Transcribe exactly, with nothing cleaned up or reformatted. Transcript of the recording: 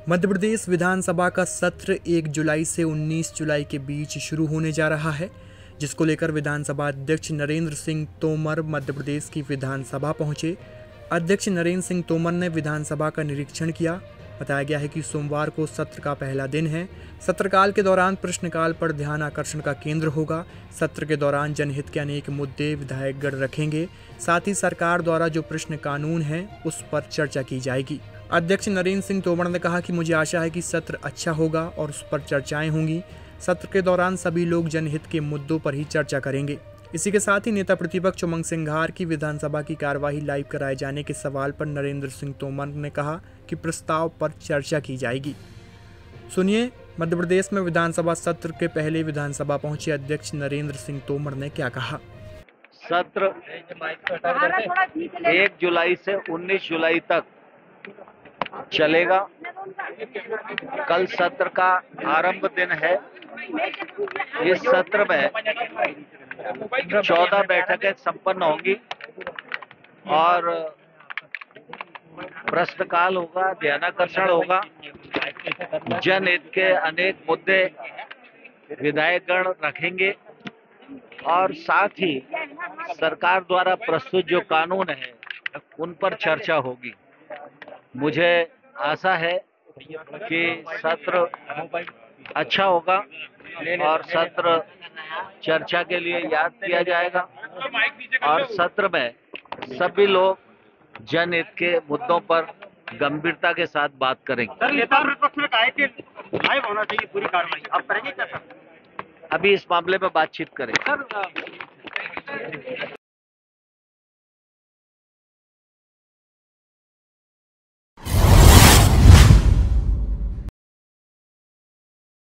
मध्य प्रदेश विधानसभा का सत्र एक जुलाई से उन्नीस जुलाई के बीच शुरू होने जा रहा है, जिसको लेकर विधानसभा अध्यक्ष नरेंद्र सिंह तोमर मध्य प्रदेश की विधानसभा पहुंचे। अध्यक्ष नरेंद्र सिंह तोमर ने विधानसभा का निरीक्षण किया। बताया गया है कि सोमवार को सत्र का पहला दिन है। सत्रकाल के दौरान प्रश्नकाल पर ध्यान आकर्षण का केंद्र होगा। सत्र के दौरान जनहित के अनेक मुद्दे विधायकगण रखेंगे। साथ ही सरकार द्वारा जो प्रश्न कानून है उस पर चर्चा की जाएगी। अध्यक्ष नरेंद्र सिंह तोमर ने कहा कि मुझे आशा है कि सत्र अच्छा होगा और उस पर चर्चाएं होंगी। सत्र के दौरान सभी लोग जनहित के मुद्दों पर ही चर्चा करेंगे। इसी के साथ ही नेता प्रतिपक्ष उमंग सिंघार की विधानसभा की कार्यवाही लाइव कराए जाने के सवाल पर नरेंद्र सिंह तोमर ने कहा कि प्रस्ताव पर चर्चा की जाएगी। सुनिए, मध्य प्रदेश में विधानसभा सत्र के पहले विधानसभा पहुंचे अध्यक्ष नरेंद्र सिंह तोमर ने क्या कहा। सत्र एक जुलाई से उन्नीस जुलाई तक चलेगा। कल सत्र का आरंभ दिन है। इस सत्र में चौदह बैठकें संपन्न होंगी और प्रश्नकाल होगा, ध्यानाकर्षण होगा। जनहित के अनेक मुद्दे विधायकगण रखेंगे और साथ ही सरकार द्वारा प्रस्तुत जो कानून है उन पर चर्चा होगी। मुझे आशा है कि सत्र अच्छा होगा और सत्र चर्चा के लिए याद किया जाएगा और सत्र में सभी लोग जनहित के मुद्दों पर गंभीरता के साथ बात करेंगे। सर, नेता विपक्ष ने कहा है कि लाइव होना चाहिए पूरी कार्रवाई, आप करेंगे क्या सर? अभी इस मामले में बातचीत करेंगे। सर